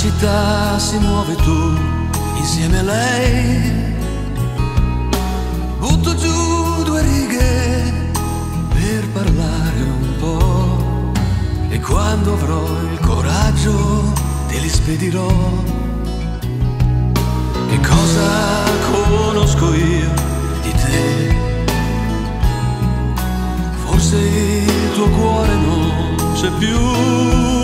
città si muove, tu insieme a lei. Butto giù due righe per parlare un po', e quando avrò il coraggio te li spedirò. Che cosa conosco io di te? Forse il tuo cuore non c'è più.